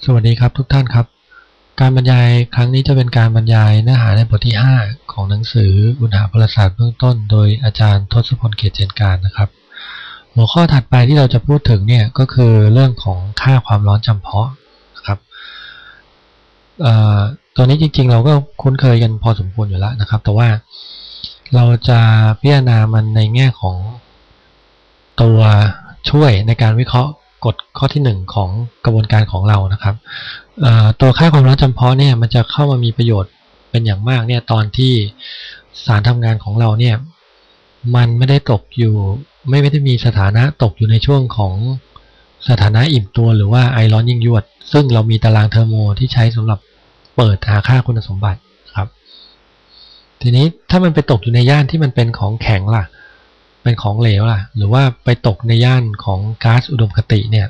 สวัสดีครับทุกท่านครับการบรรยายครั้งนี้จะเป็นการบรรยายเนื้อหาในบทที่5ของหนังสืออุณหภูมิศาสตร์เบื้องต้นโดยอาจารย์ทศพลเกษเจนการนะครับหัวข้อถัดไปที่เราจะพูดถึงเนี่ยก็คือเรื่องของค่าความร้อนจำเพาะนะครับตัวนี้จริงๆเราก็คุ้นเคยกันพอสมควรอยู่แล้วนะครับแต่ว่าเราจะพิจารณามันในแง่ของตัวช่วยในการวิเคราะห์กฎข้อที่1ของกระบวนการของเรานะครับตัวค่าความร้อนจำเพาะเนี่ยมันจะเข้ามามีประโยชน์เป็นอย่างมากเนี่ยตอนที่สารทำงานของเราเนี่ยมันไม่ได้ตกอยู่ไม่ได้มีสถานะตกอยู่ในช่วงของสถานะอิ่มตัวหรือว่าไอร้อนยิ่งยวดซึ่งเรามีตารางเทอร์โมที่ใช้สำหรับเปิดหาค่าคุณสมบัติครับทีนี้ถ้ามันไปตกอยู่ในย่านที่มันเป็นของแข็งล่ะเป็นของเหลวล่ะหรือว่าไปตกในย่านของก๊าซอุดมคติเนี่ย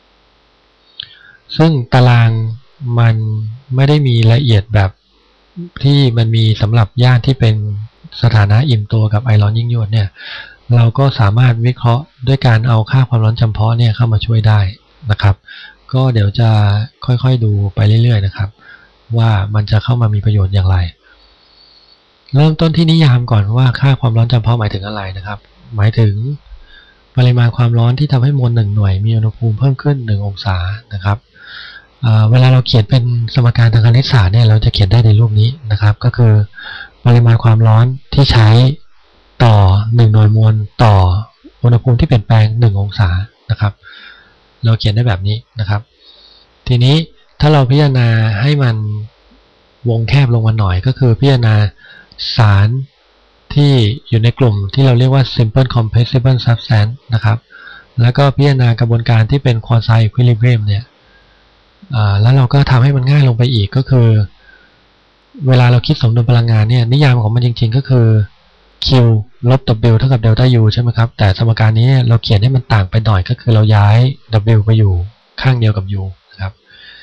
ซึ่งตารางมันไม่ได้มีละเอียดแบบที่มันมีสำหรับย่านที่เป็นสถานะอิ่มตัวกับไอร้อนยิ่งยวดเนี่ยเราก็สามารถวิเคราะห์ด้วยการเอาค่าความร้อนจำเพาะเนี่ยเข้ามาช่วยได้นะครับก็เดี๋ยวจะค่อยๆดูไปเรื่อยๆนะครับว่ามันจะเข้ามามีประโยชน์อย่างไรเริ่มต้นที่นิยามก่อนว่าค่าความร้อนจำเพาะหมายถึงอะไรนะครับหมายถึงปริมาณความร้อนที่ทำให้มวล1หน่วยมีอุณหภูมิเพิ่มขึ้น1องศานะครับเวลาเราเขียนเป็นสมการทางคณิตศาสตร์เนี่ยเราจะเขียนได้ในรูปนี้นะครับก็คือปริมาณความร้อนที่ใช้ต่อ1หน่วยมวลต่ออุณหภูมิที่เปลี่ยนแปลง1องศานะครับเราเขียนได้แบบนี้นะครับทีนี้ถ้าเราพิจารณาให้มันวงแคบลงมาหน่อยก็คือพิจารณาสารที่อยู่ในกลุ่มที่เราเรียกว่า simple compressible substance นะครับแล้วก็พิจารณากระบวนการที่เป็น quasi equilibrium เนี่ยแล้วเราก็ทำให้มันง่ายลงไปอีกก็คือเวลาเราคิดสมดุลพลังงานเนี่ยนิยามของมันจริงๆก็คือ Q ลบ W เท่ากับ delta U ใช่ไหมครับแต่สมการนี้เราเขียนให้มันต่างไปหน่อยก็คือเราย้าย W ไปอยู่ข้างเดียวกับ U นะครับ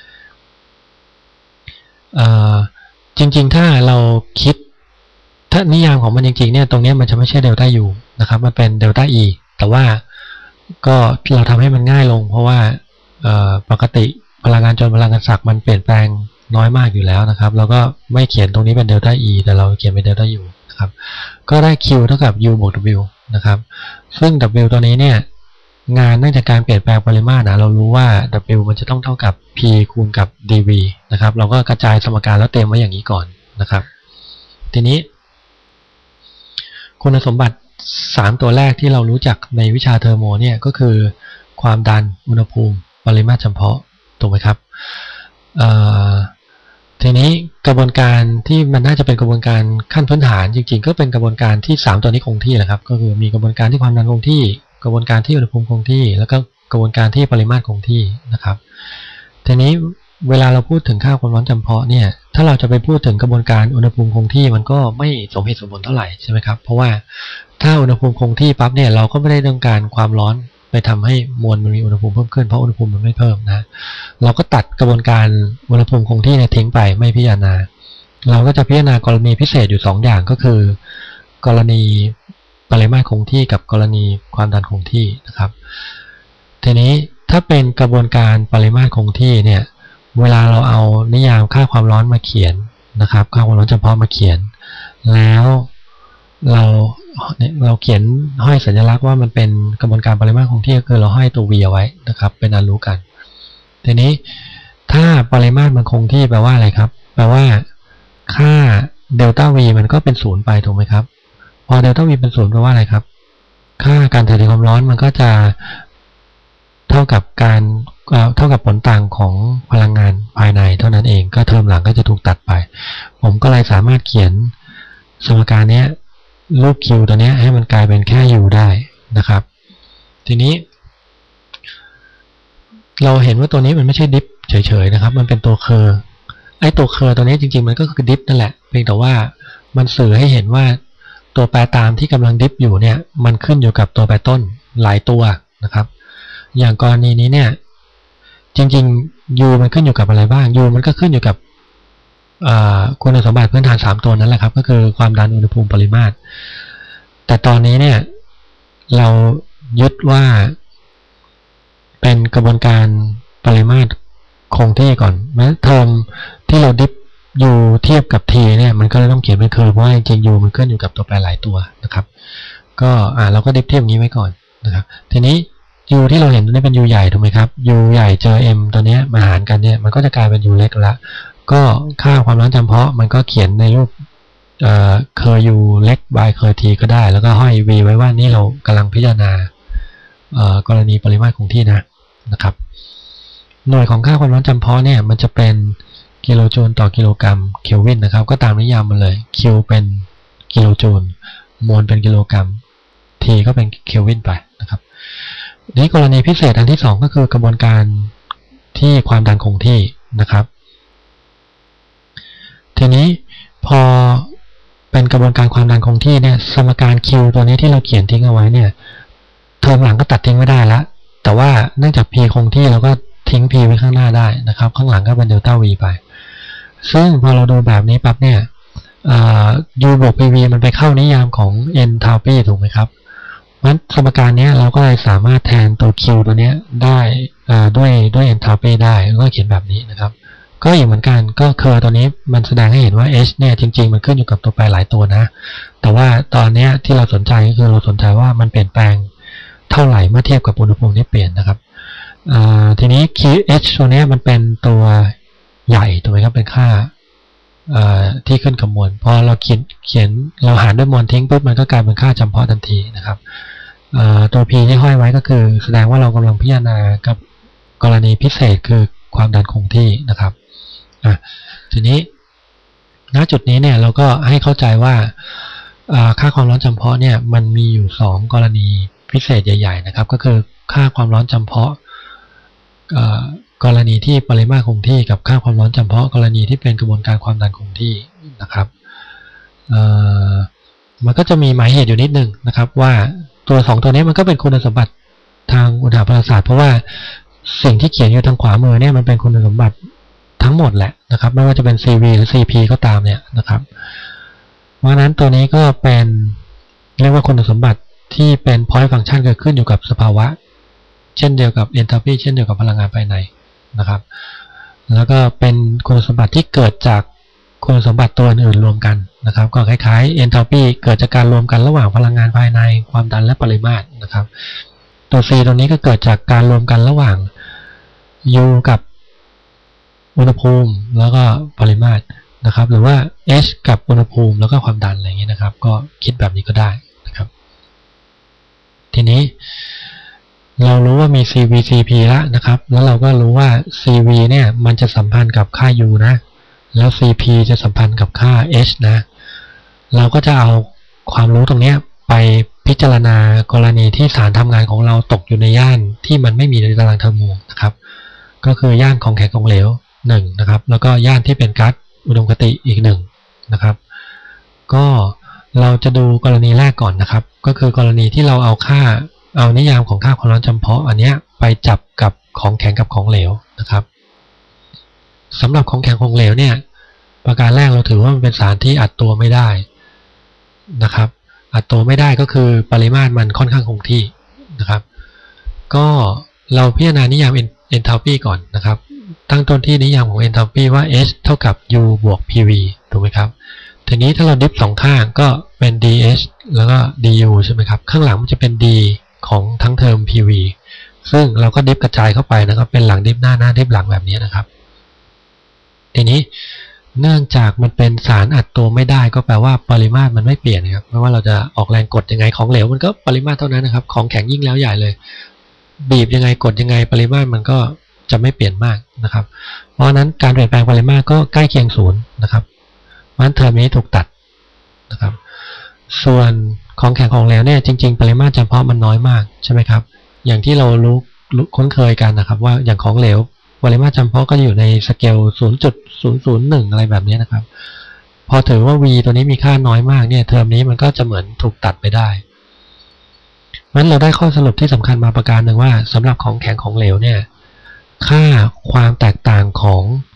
จริงๆถ้าเราคิดถ้านิยามของมันจริงๆเนี่ยตรงนี้มันจะไม่ใช่ delta U นะครับมันเป็น delta E แต่ว่าก็เราทำให้มันง่ายลงเพราะว่าปกติพลังงานจนพลังงานศักย์มันเปลี่ยนแปลงน้อยมากอยู่แล้วนะครับเราก็ไม่เขียนตรงนี้เป็น delta E แต่เราเขียนเป็น delta U นะครับก็ได้ Q เท่ากับ U บวก W นะครับซึ่ง W ตัวนี้เนี่ยงานเนื่องจากการเปลี่ยนแปลงปริมาตรนะเรารู้ว่า W มันจะต้องเท่ากับ P คูณกับ dV นะครับเราก็กระจายสมการแล้วเต็มไว้อย่างนี้ก่อนนะครับทีนี้คุณสมบัติ3ตัวแรกที่เรารู้จักในวิชาเทอร์โมเนี่ยก็คือความดันอุณหภูมิปริมาตรจำเพาะถูกไหมครับทีนี้กระบวนการที่มันน่าจะเป็นกระบวนการขั้นพื้นฐานจริงๆก็เป็นกระบวนการที่3ตัวนี้คงที่แหละครับก็คือมีกระบวนการที่ความดันคงที่กระบวนการที่อุณหภูมิคงที่แล้วก็กระบวนการที่ปริมาตรคงที่นะครับทีนี้เวลาเราพูดถึงค่าความร้อนจำเพาะเนี่ยถ้าเราจะไปพูดถึงกระบวนการอุณหภูมิคงที่มันก็ไม่สมเหตุสมผลเท่าไหร่ใช่ไหมครับเพราะว่าถ้าอุณหภูมิคงที่ปั๊บเนี่ยเราก็ไม่ได้ต้องการความร้อนไปทำให้มวลมันมีอุณหภูมิเพิ่มขึ้นเพราะอุณหภูมิมันไม่เพิ่มนะเราก็ตัดกระบวนการอุณหภูมิคงที่เนี่ยทิ้งไปไม่พิจารณาเราก็จะพิจารณากรณีพิเศษอยู่2อย่างก็คือกรณีปริมาตรคงที่กับกรณีความดันคงที่นะครับทีนี้ถ้าเป็นกระบวนการปริมาตรคงที่เนี่ยเวลาเราเอานิยามค่าความร้อนมาเขียนนะครับค่าความร้อนจำเพาะมาเขียนแล้วเราเขียนห้อยสัญลักษณ์ว่ามันเป็นกระบวนการปริมาตรคงที่ก็คือเราห้อยตัว v เอาไว้นะครับเป็นอันรู้กันทีนี้ถ้าปริมาตรมันคงที่แปลว่าอะไรครับแปลว่าค่าเดลต้า v มันก็เป็น0ไปถูกไหมครับพอเดลต้า v เป็น0แปลว่าอะไรครับค่าการถ่ายเทความร้อนมันก็จะเท่ากับผลต่างของพลังงานภายในเท่านั้นเองก็เทอมหลังก็จะถูกตัดไปผมก็เลยสามารถเขียนสมการนี้รูป Q ตัวนี้ให้มันกลายเป็นแค่ U ได้นะครับทีนี้เราเห็นว่าตัวนี้มันไม่ใช่ดิฟเฉยๆนะครับมันเป็นตัวเคอร์ไอ้ตัวเคอร์ตัวนี้จริงๆมันก็คือดิฟนั่นแหละเพียงแต่ว่ามันสื่อให้เห็นว่าตัวแปรตามที่กำลังดิฟอยู่เนี่ยมันขึ้นอยู่กับตัวแปรต้นหลายตัวนะครับอย่างกรณีนี้เนี่ยจริงๆ U มันขึ้นอยู่กับอะไรบ้าง U มันก็ขึ้นอยู่กับคุณสมบัติพื้นฐาน3ตัวนั้นแหละครับก็คือความดันอุณหภูมิปริมาตรแต่ตอนนี้เนี่ยเรายึดว่าเป็นกระบวนการปริมาตรคงที่ก่อนแม้เทอมที่เราดิฟ u เทียบกับ t เนี่ยมันก็เลยต้องเขียนเป็นคือเพราะว่าจริงๆ u มันขึ้นอยู่กับตัวแปรหลายตัวนะครับก็เราก็ดิฟเทียบอย่างนี้ไว้ก่อนนะครับทีนี้ u ที่เราเห็นตัวนี้เป็น u ใหญ่ถูกไหมครับ u ใหญ่เจอ m ตัวนี้มาหารกันเนี่ยมันก็จะกลายเป็น u เล็กละก็ค่าความร้อนจำเพาะมันก็เขียนในรูปเคอร์ u เล็ก by เคอร์ t ก็ได้แล้วก็ห้อย v ไว้ว่านี่เรากำลังพิจารณากรณีปริมาตรคงที่นะครับหน่วยของค่าความร้อนจำเพาะเนี่ยมันจะเป็นกิโลจูลต่อกิโลกรัมเคลวินนะครับก็ตามนิยามมาเลย Q เป็นกิโลจูลโมลเป็นกิโลกรัม T ก็เป็นเคลวินไปนะครับนี้กรณีพิเศษอันที่2ก็คือกระบวนการที่ความดันคงที่นะครับทีนี้พอเป็นกระบวนการความดันคงที่เนี่ยสมการ Q ตัวนี้ที่เราเขียนทิ้งเอาไว้เนี่ยเทอมหลังก็ตัดทิ้งไม่ได้แล้วแต่ว่าเนื่องจาก P คงที่เราก็ทิ้ง P ไว้ข้างหน้าได้นะครับข้างหลังก็เป็นเดลต้า V ไปซึ่งพอเราดูแบบนี้ปั๊บเนี่ยU บวก PV มันไปเข้านิยามของ enthalpy ถูกไหมครับงั้นสมการนี้เราก็เลยสามารถแทนตัว Q ตัวนี้ได้ด้วย enthalpy ได้ก็เขียนแบบนี้นะครับก็อีกเหมือนกันก็เคอร์ตัวนี้มันแสดงให้เห็นว่า H เนี่ยจริงๆมันขึ้นอยู่กับตัวแปรหลายตัวนะแต่ว่าตอนนี้ที่เราสนใจก็คือเราสนใจว่ามันเปลี่ยนแปลงเท่าไหร่เมื่อเทียบกับอุณหภูมิที่เปลี่ยนนะครับทีนี้ H ตัวนี้มันเป็นตัวใหญ่ถูกไหมครับเป็นค่าที่ขึ้นกับมวลพอเราเขียนเราหารด้วยมวลทิ้งปุ๊บมันก็กลายเป็นค่าจำเพาะทันทีนะครับตัว P ที่ห้อยไว้ก็คือแสดงว่าเรากำลังพิจารณากับกรณีพิเศษคือความดันคงที่นะครับทีนี้ณจุดนี้เนี่ยเราก็ให้เข้าใจว่าค่าความร้อนจำเพาะเนี่ยมันมีอยู่2กรณีพิเศษใหญ่ๆนะครับก็คือค่าความร้อนจำเพาะกรณีที่ปริมาตรคงที่กับค่าความร้อนจำเพาะกรณีที่เป็นกระบวนการความดันคงที่นะครับมันก็จะมีหมายเหตุอยู่นิดนึงนะครับว่าตัว2ตัวนี้มันก็เป็นคุณสมบัติทางอุณหภูมิศาสตร์เพราะว่าสิ่งที่เขียนอยู่ทางขวามือเนี่ยมันเป็นคุณสมบัติทั้งหมดแหละนะครับไม่ว่าจะเป็น CV หรือ CP ก็ตามเนี่ยนะครับเพราะฉะนั้นตัวนี้ก็เป็นเรียกว่าคุณสมบัติที่เป็น point function เกิดขึ้นอยู่กับสภาวะเช่นเดียวกับ enthalpy เช่นเดียวกับพลังงานภายในนะครับแล้วก็เป็นคุณสมบัติที่เกิดจากคุณสมบัติตัวอื่นรวมกันนะครับก็คล้ายๆ enthalpy เกิดจากการรวมกันระหว่างพลังงานภายในความดันและปริมาตรนะครับตัว C ตัวนี้ก็เกิดจากการรวมกันระหว่าง U กับอุณหภูมิแล้วก็ปริมาตรนะครับหรือว่า H กับอุณหภูมิแล้วก็ความดันอะไรอย่างนี้นะครับก็คิดแบบนี้ก็ได้นะครับทีนี้เรารู้ว่ามี CV CP แล้วนะครับแล้วเราก็รู้ว่า CV เนี่ยมันจะสัมพันธ์กับค่า U นะแล้ว CP จะสัมพันธ์กับค่า H นะเราก็จะเอาความรู้ตรงนี้ไปพิจารณากรณีที่สารทำงานของเราตกอยู่ในย่านที่มันไม่มีในตารางเทอร์โมนะครับก็คือย่านของแข็งของเหลว1นะครับแล้วก็ย่านที่เป็นก๊าซอุดมคติอีก1นะครับก็เราจะดูกรณีแรกก่อนนะครับก็คือกรณีที่เราเอานิยามของค่าความร้อนจำเพาะอันนี้ไปจับกับของแข็งกับของเหลวนะครับสำหรับของแข็งของเหลวเนี่ยประการแรกเราถือว่ามันเป็นสารที่อัดตัวไม่ได้นะครับอัดตัวไม่ได้ก็คือปริมาตรมันค่อนข้างคงที่นะครับก็เราพิจารณานิยาม enthalpy ก่อนนะครับตั้งต้นที่นิยามของ enthalpy ว่า H เท่ากับ U บวก PV ถูกไหมครับทีนี้ถ้าเราดิฟ2ข้างก็เป็น DH แล้วก็ DU ใช่ไหมครับข้างหลังมันจะเป็น D ของทั้งเทอม PV ซึ่งเราก็ดิฟกระจายเข้าไปนะครับเป็นหลังดิฟหน้าดิฟหลังแบบนี้นะครับทีนี้เนื่องจากมันเป็นสารอัดตัวไม่ได้ก็แปลว่าปริมาตรมันไม่เปลี่ยนครับไม่ว่าเราจะออกแรงกดยังไงของเหลวมันก็ปริมาตรเท่านั้นนะครับของแข็งยิ่งแล้วใหญ่เลยบีบยังไงกดยังไงปริมาตรมันก็จะไม่เปลี่ยนมากนะครับเพราะฉะนั้นการเปลี่ยนแปลงปริมาตรก็ใกล้เคียงศูนย์นะครับเพราะฉะนั้นเทอมนี้ถูกตัดนะครับส่วนของแข็งของเหลวเนี่ยจริงๆปริมาตรจำเพาะมันน้อยมากใช่ไหมครับอย่างที่เราคุ้นเคยกันนะครับว่าอย่างของเหลวปริมาตรจำเพาะก็อยู่ในสเกล 0.001 อะไรแบบนี้นะครับพอถือว่า V ตัวนี้มีค่าน้อยมากเนี่ยเทอมนี้มันก็จะเหมือนถูกตัดไปได้งั้นเราได้ข้อสรุปที่สำคัญมาประการหนึ่งว่าสำหรับของแข็งของเหลวเนี่ยค่าความแตกต่างของ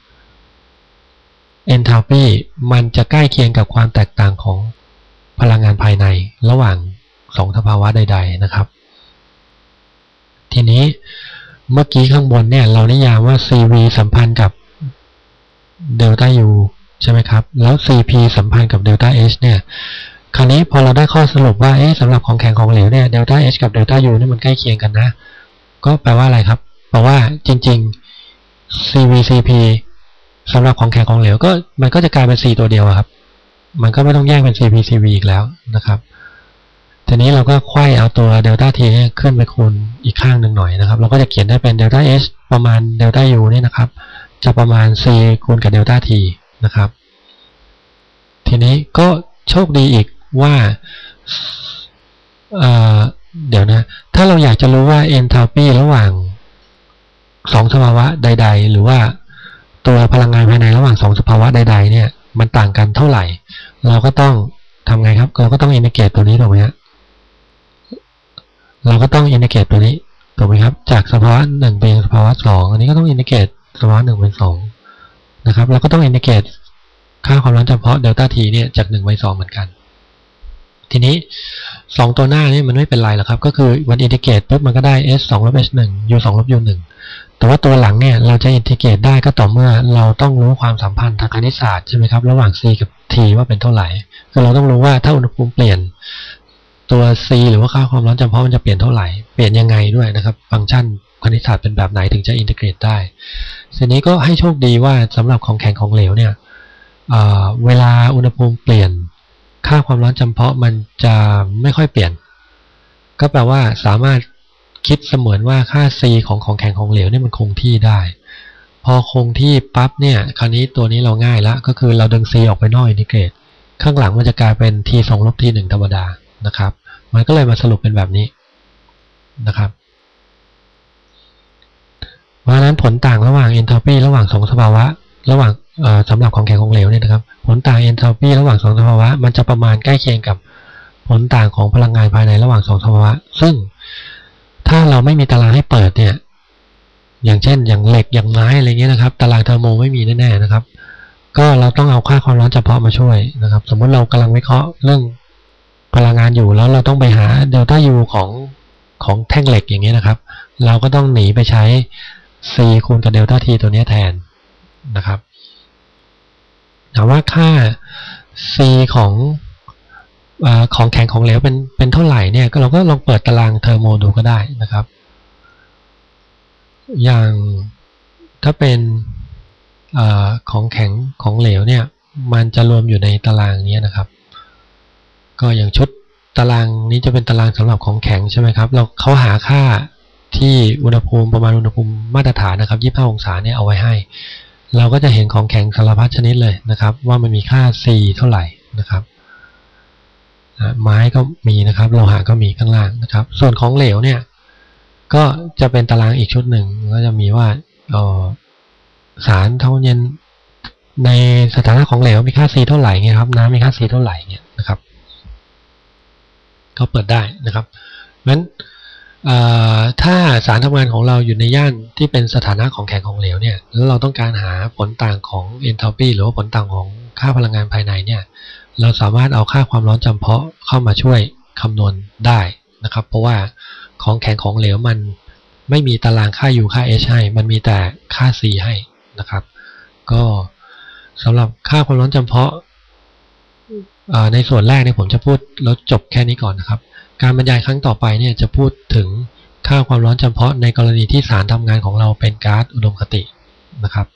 enthalpy มันจะใกล้เคียงกับความแตกต่างของพลังงานภายในระหว่าง2สภาวะใดๆนะครับทีนี้เมื่อกี้ข้างบนเนี่ยเรานิยามว่า CV สัมพันธ์กับเดลต้า U ใช่ไหมครับแล้ว CP สัมพันธ์กับเดลต้า H เนี่ยคราวนี้พอเราได้ข้อสรุปว่าสำหรับของแข็งของเหลวเนี่ยเดลต้า H กับเดลต้า U นี่มันใกล้เคียงกันนะก็แปลว่าอะไรครับแปลว่าจริงๆ CVCP สำหรับของแข็งของเหลวก็มันก็จะกลายเป็น C ตัวเดียวครับมันก็ไม่ต้องแยกเป็น CPCV อีกแล้วนะครับทีนี้เราก็ไขว้เอาตัวเดลต้า T เนี่ยขึ้นไปคูณอีกข้างหนึ่งหน่อยนะครับเราก็จะเขียนได้เป็นเดลต้า H ประมาณเดลต้า U นี่นะครับจะประมาณ C คูณกับเดลต้า T นะครับทีนี้ก็โชคดีอีกว่าเดี๋ยวนะถ้าเราอยากจะรู้ว่า enthalpy ระหว่าง2สภาวะใดๆหรือว่าตัวพลังงานภายในระหว่าง2สภาวะใดๆเนี่ยมันต่างกันเท่าไหร่เราก็ต้องทำไงครับเราก็ต้องอินทิเกรตตัวนี้ถูกไหมฮะเราก็ต้องอินทิเกรตตัวนี้ถูกไหมครับจากสภาวะ1เป็นสภาวะ2อันนี้ก็ต้องอินทิเกรตสภาวะ1เป็น2นะครับเราก็ต้องอินทิเกรตค่าความร้อนเฉพาะเดลต้า T เนี่ยจาก1ไป2เหมือนกันทีนี้2ตัวหน้านี่มันไม่เป็นไรหรอกครับก็คือมันอินทิเกรตปุ๊บมันก็ได้ S 2 ลบ H 1 U 2 ลบ U 1แต่ว่าตัวหลังเนี่ยเราจะอินทิเกรตได้ก็ต่อเมื่อเราต้องรู้ความสัมพันธ์ทางคณิตศาสตร์ใช่ไหมครับระหว่าง C กับ T ว่าเป็นเท่าไหร่คือเราต้องรู้ว่าถ้าอุณหภูมิเปลี่ยนตัว C หรือว่าค่าความร้อนเฉพาะมันจะเปลี่ยนเท่าไหร่เปลี่ยนยังไงด้วยนะครับฟังก์ชันคณิตศาสตร์เป็นแบบไหนถึงจะอินทิเกรตได้ทีนี้ก็ให้โชคดีว่าสำหรับของแข็งของเหลวเนี่ยเวลาอุณหภูมิเปลี่ยนค่าความร้อนจำเพาะมันจะไม่ค่อยเปลี่ยนก็แปลว่าสามารถคิดเสมือนว่าค่า C ของแข็งของเหลวเนี่ยมันคงที่ได้พอคงที่ปั๊บเนี่ยคราวนี้ตัวนี้เราง่ายละก็คือเราดึง C ออกไปนอกอินทิเกรตข้างหลังมันจะกลายเป็น T 2 ลบ T 1ธรรมดานะครับมันก็เลยมาสรุปเป็นแบบนี้นะครับเพราะฉะนั้นผลต่างระหว่าง enthalpy ระหว่าง2สภาวะระหว่างสำหรับของแข็งของเหลวเนี่ยนะครับผลต่าง enthalpy ระหว่าง2สภาวะมันจะประมาณใกล้เคียงกับผลต่างของพลังงานภายในระหว่าง2สภาวะซึ่งถ้าเราไม่มีตารางให้เปิดเนี่ยอย่างเช่นอย่างเหล็กอย่างไม้อะไรเงี้ยนะครับตารางเทอร์โมไม่มีแน่ๆนะครับก็เราต้องเอาค่าความร้อนเฉพาะมาช่วยนะครับสมมติเรากำลังวิเคราะห์เรื่องพลังงานอยู่แล้วเราต้องไปหาเดลต้า U ของแท่งเหล็กอย่างเงี้ยนะครับเราก็ต้องหนีไปใช้ C คูณกับเดลต้า T ตัวนี้แทนนะครับถามว่าค่า C ของแข็งของเหลวเป็นเท่าไหร่เนี่ยก็เราก็ลองเปิดตารางเทอร์โมดูก็ได้นะครับอย่างถ้าเป็นของแข็งของเหลวเนี่ยมันจะรวมอยู่ในตารางนี้นะครับก็อย่างชุดตารางนี้จะเป็นตารางสำหรับของแข็งใช่ไหมครับเขาหาค่าที่อุณหภูมิประมาณอุณหภูมิมาตรฐานนะครับ25องศาเนี่ยเอาไว้ให้เราก็จะเห็นของแข็งสารพัดชนิดเลยนะครับว่ามันมีค่า C เท่าไหร่นะครับไม้ก็มีนะครับโลหะก็มีข้างล่างนะครับส่วนของเหลวเนี่ยก็จะเป็นตารางอีกชุดหนึ่งก็จะมีว่าสารเท่าเย็นในสถานะของเหลวมีค่า C เท่าไหร่เงี้ยครับน้ำมีค่า C เท่าไหร่เงี้ยนะครับก็เปิดได้นะครับงั้นถ้าสารทำงานของเราอยู่ในย่านที่เป็นสถานะของแข็งของเหลวเนี่ยแล้วเราต้องการหาผลต่างของ enthalpy หรือว่าผลต่างของค่าพลังงานภายในเนี่ยเราสามารถเอาค่าความร้อนจำเพาะเข้ามาช่วยคำนวณได้นะครับเพราะว่าของแข็งของเหลวมันไม่มีตารางค่า U ค่า H ให้มันมีแต่ค่า C ให้นะครับก็สำหรับค่าความร้อนจำเพาะในส่วนแรกเนี่ยผมจะพูดแล้วจบแค่นี้ก่อนนะครับการบรรยายครั้งต่อไปเนี่ยจะพูดถึงค่าความร้อนจำเพาะในกรณีที่สารทำงานของเราเป็นก๊าซอุดมคตินะครับ